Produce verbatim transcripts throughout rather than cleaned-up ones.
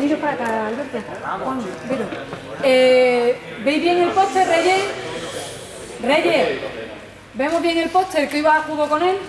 veniros para acá, Alberto. Juan, Vero. Eh, ¿Veis bien el póster, Reyes? Reyes, ¿vemos bien el póster que iba a jugar con él?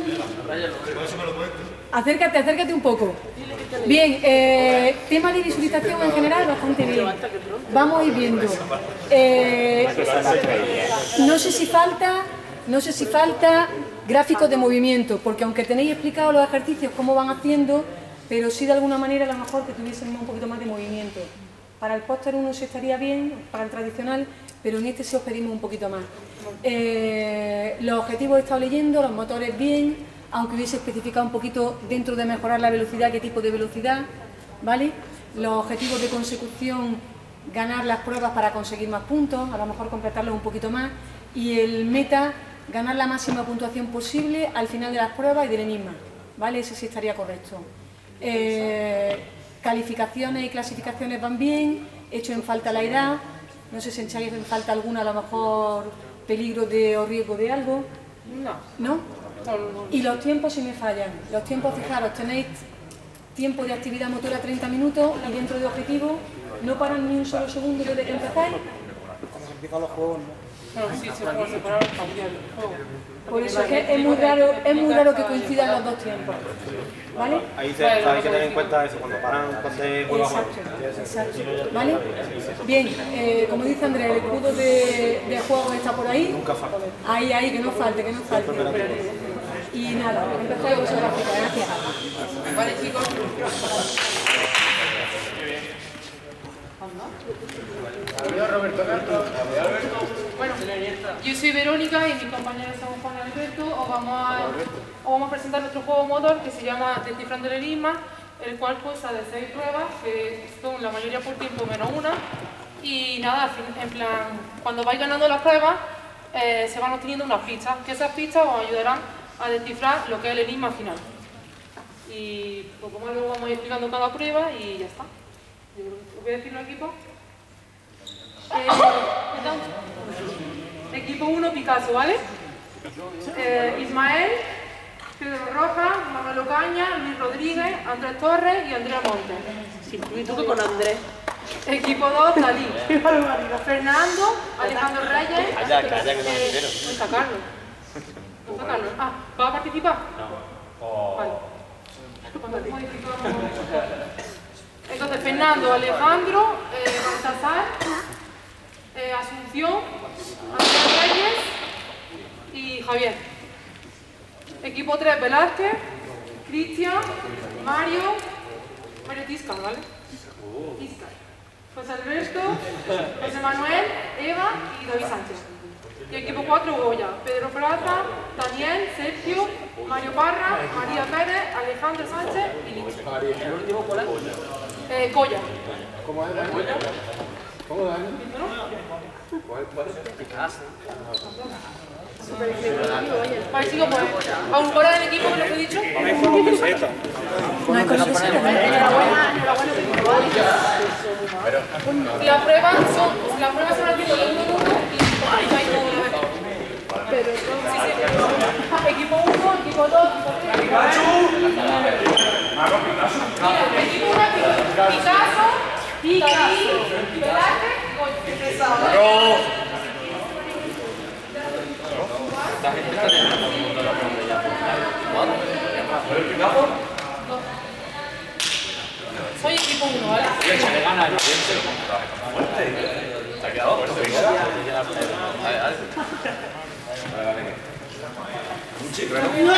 Acércate, acércate un poco. Bien, eh, tema de visualización en general bastante bien. Vamos a ir viendo. Eh, no sé si falta, no sé si falta gráficos de movimiento, porque aunque tenéis explicado los ejercicios cómo van haciendo, pero sí de alguna manera a lo mejor que tuviesen un poquito más de movimiento. Para el póster uno sí estaría bien, para el tradicional, pero en este sí os pedimos un poquito más. Eh, los objetivos he estado leyendo, los motores bien, aunque hubiese especificado un poquito dentro de mejorar la velocidad, qué tipo de velocidad, ¿vale? Los objetivos de consecución, ganar las pruebas para conseguir más puntos, a lo mejor completarlos un poquito más, y el meta, ganar la máxima puntuación posible al final de las pruebas y del enigma, ¿vale? Ese sí estaría correcto. Eh, calificaciones y clasificaciones van bien, hecho en falta la edad, no sé si echáis en falta alguna, a lo mejor peligro de, o riesgo de algo. No. ¿No? Y los tiempos sí me fallan. Los tiempos, fijaros, tenéis tiempo de actividad motora treinta minutos y dentro de objetivo no paran ni un solo segundo desde que empezáis. Como se empiezan los juegos, ¿no? No, sí, se puede separar cambiar el juego. Por eso es que es muy raro, es muy raro que coincidan los dos tiempos. ¿Vale? Ahí se, hay que tener en cuenta eso, cuando paran, cuando se vuelva a jugar. Exacto, exacto. ¿Vale? Bien, eh, como dice Andrea, el escudo de, de juego está por ahí. Nunca falta. Ahí, ahí, que no falte, que no falte. Y nada, empezamos con la gráfica. Gracias. Vale, chicos. Adiós, Roberto. Bueno, yo soy Verónica y mis compañeros somos Juan y Alberto. Os vamos a, os vamos a presentar nuestro juego motor que se llama Descifrando el Enigma, el cual consta de seis pruebas, que son la mayoría por tiempo menos una. Y nada, en plan, cuando vais ganando las pruebas, eh, se van obteniendo unas pistas, que esas pistas os ayudarán a descifrar lo que es el enigma final. Y pues como luego vamos a ir explicando cada prueba y ya está. Yo os voy a decir un equipo. Eh, equipo uno, Picasso, ¿vale? Eh, Ismael, Pedro Rojas, Manuel Ocaña, Luis Rodríguez, Andrés Torres y Andrea Montes. Sí, y tú que con Andrés. Equipo dos, Dalí. Fernando, Alejandro Reyes. Calla, calla, que no eh, quiero. no está Carlos. No está Carlos. Ah, ¿va a participar? No. Vale. Pues modificamos. Entonces, Fernando, Alejandro, eh, Baltasar, eh, Asunción, Andrés Reyes y Javier. Equipo tres, Velázquez, Cristian, Mario, Mario Tisca, ¿vale? Tisca. José Alberto, José Manuel, Eva y David Sánchez. Y equipo cuatro, Goya, Pedro Plaza, Daniel, Sergio, Mario Parra, María Pérez, Alejandro Sánchez y Licho. ¿El último cuál es? Eh, Goya. ¿Cómo es, Dani? ¿Cómo, Dani? ¿Cuál es? Picasso. Vale, chicos, pues, ¿aún fuera del equipo que les he dicho? No hay cosas. Las pruebas son, las pruebas son aquí todo el mundo y hay todo una vez. Pero sí, sí. Equipo uno, equipo dos, equipo tres. Mira, equipo uno, Picasso, Dalí, Velázquez y Goya. La gente está teniendo la pregunta ya. Soy equipo uno, ¿vale? Se le gana el ambiente. ¿Te ha quedado? Vale, vale. Un chico, ¿no?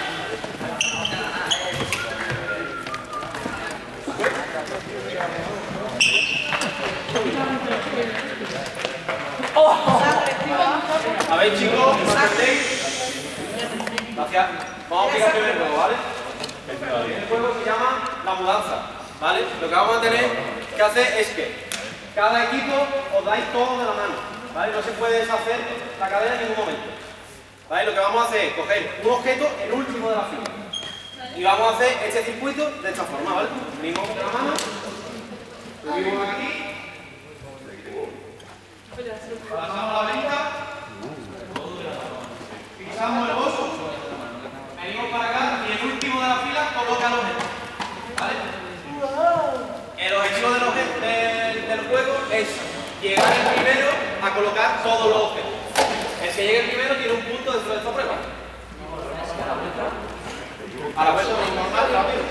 A ver, chicos, ¿no entendéis? Gracias. Vamos a explicar primero el juego, ¿vale? El juego se llama la mudanza, ¿vale? Lo que vamos a tener que hacer es que cada equipo os dais todo de la mano, ¿vale? No se puede deshacer la cadena en ningún momento, ¿vale? Lo que vamos a hacer es coger un objeto, el último de la fila, y vamos a hacer este circuito de esta forma, ¿vale? Unimos de la mano, lo unimos aquí, pasamos la venta, fijamos el bolso, venimos para acá y el último de la fila coloca el objeto, ¿vale? El es llegar el primero a colocar todos los objetos. El que llegue el primero tiene un punto dentro de esta prueba. A la vez lo normal y rápido.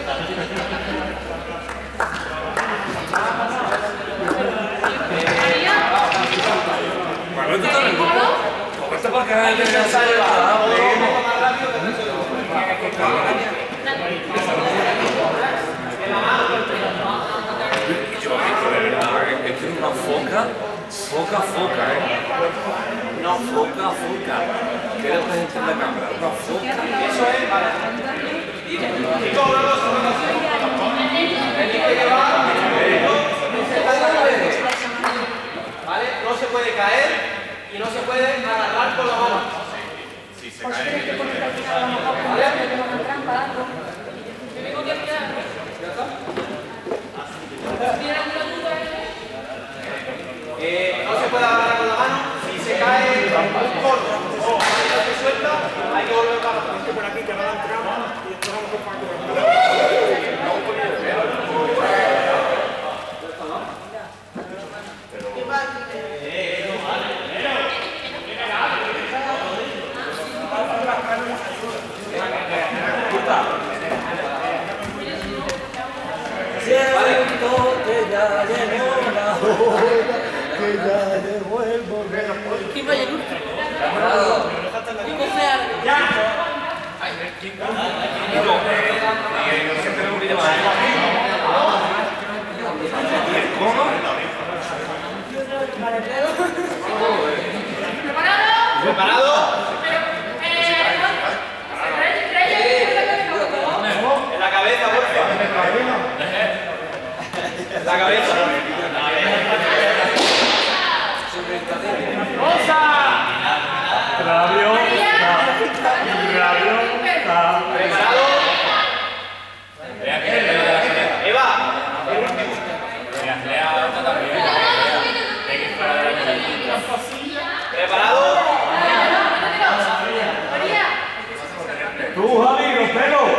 Bueno, esto está bien. Esto para que haga el de la sala. Más rápido que el resto de los Yo, de verdad, es que es una foca, foca, foca, ¿eh? Una foca, foca. ¿Qué le presenta en la cámara? Una foca. Eso es, vale. Chicos, una cosa, una cosa. El que va, ¿vale? No se puede caer y no se puede agarrar con la mano. Si se cae, ¿vale? Trampa, algo. Eh, no se puede agarrar con la mano. Si se cae un corto o no se suelta, hay que volver para atrás. Por aquí que no dan trampa y esperamos que Paco. Siento que ya llegó la hora, Que ya devuelvo. ¿Quién vaya el último? Y coge algo. ¿Preparado? En la cabeza, por favor. En la cabeza. Rabio. ¿Preparado? Eva. ¿Preparado? Tú, Javi, los pelos.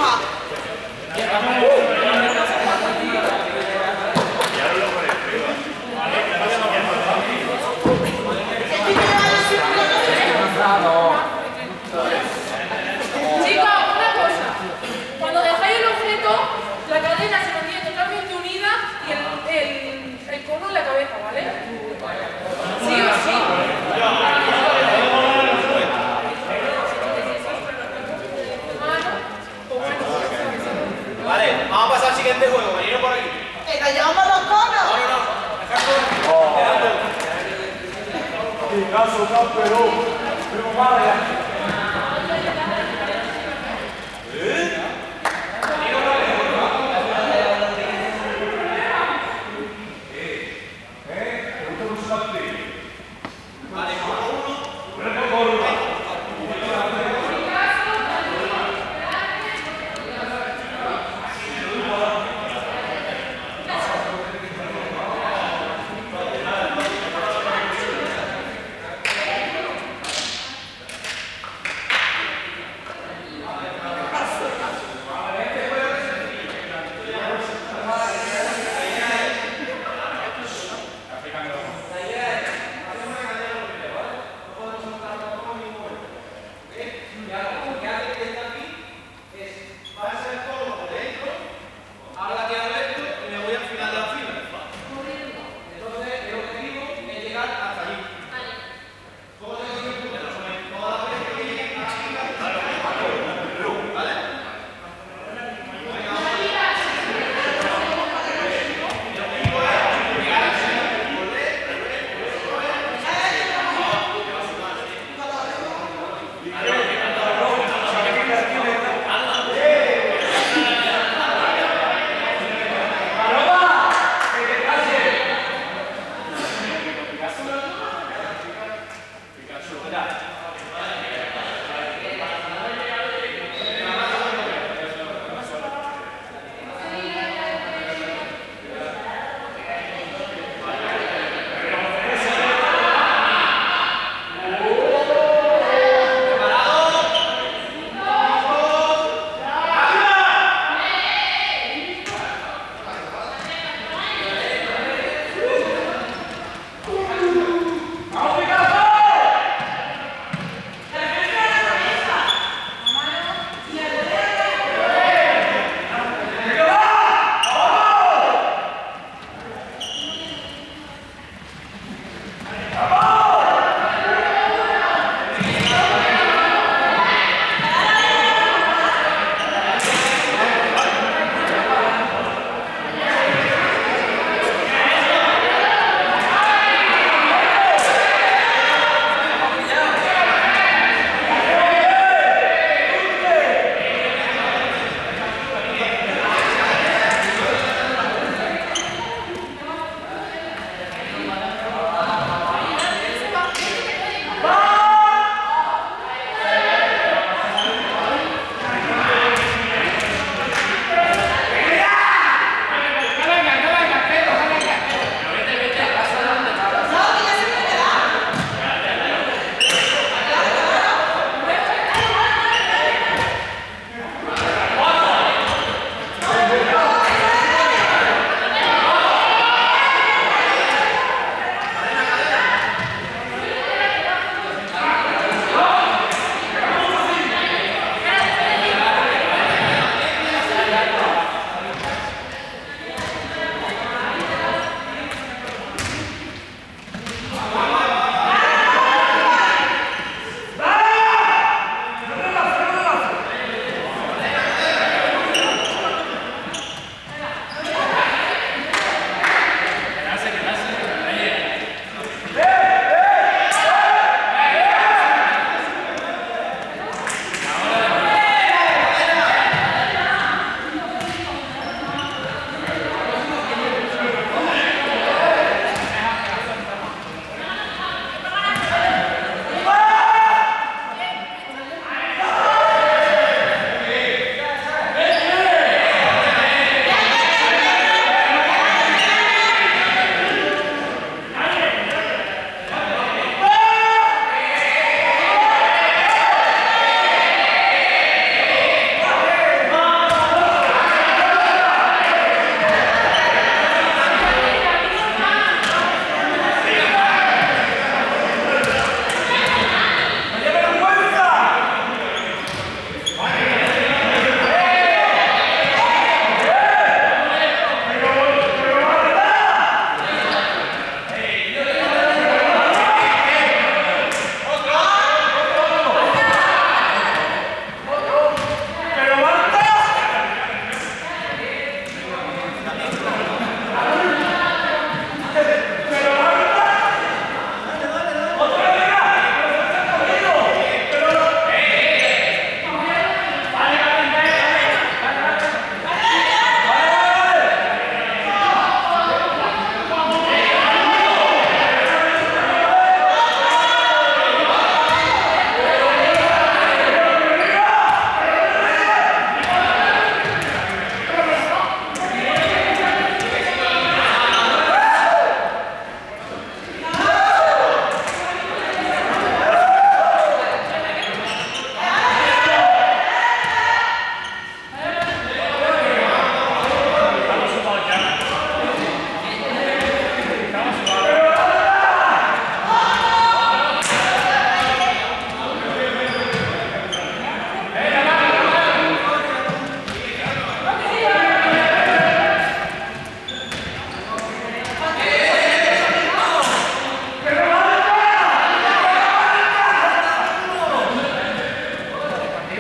Venga. Chicos, una cosa. Cuando dejáis el objeto, la cadena se mantiene totalmente unida y el, el, el cono en la cabeza, ¿vale? Sí o sí. Vale, vamos a pasar al siguiente juego. Veniros por aquí. ¡Que nos llevamos los conos! No, no, no. Dejad todo. Caso camperò, primo male.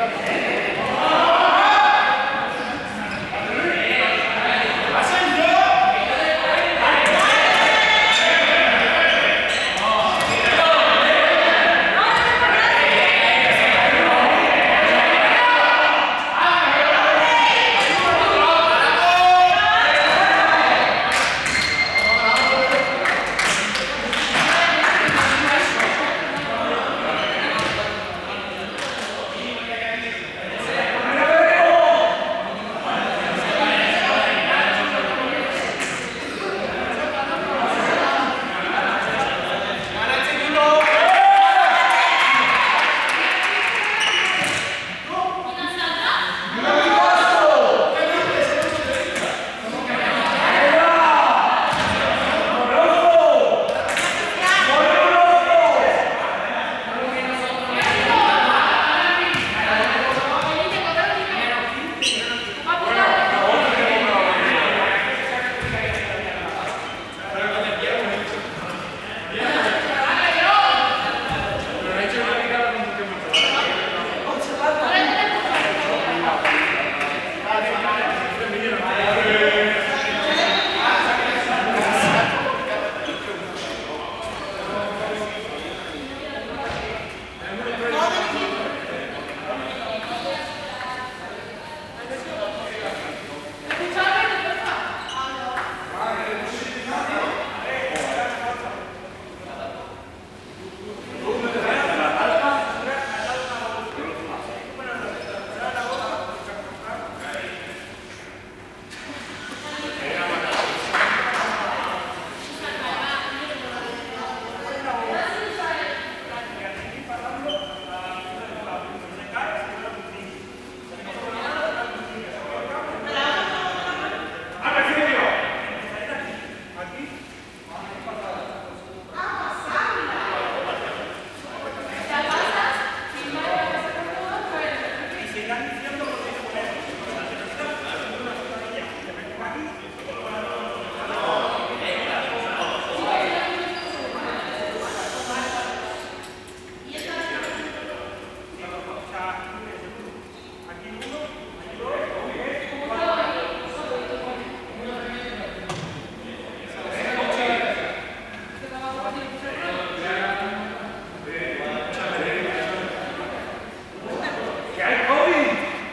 ¿Qué hay, Kobe?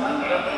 ¿vale?